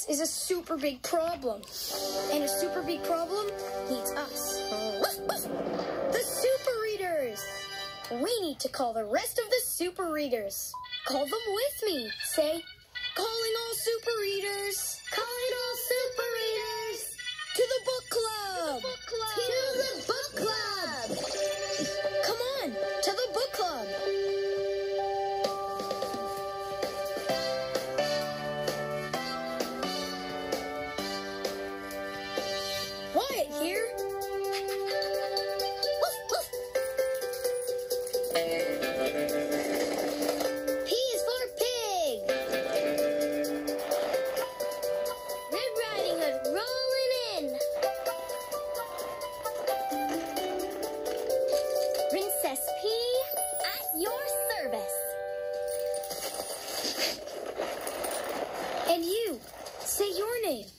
is a super big problem. And a super big problem needs us. The Super Readers! We need to call the rest of the Super Readers. Call them with me. Say, calling all Super Readers. Calling all Super Readers. To the book club. To the book club. Come on, to the book club. Wyatt here. P is for pig. Red Riding Hood rolling in. Princess P at your service. And you, say your name.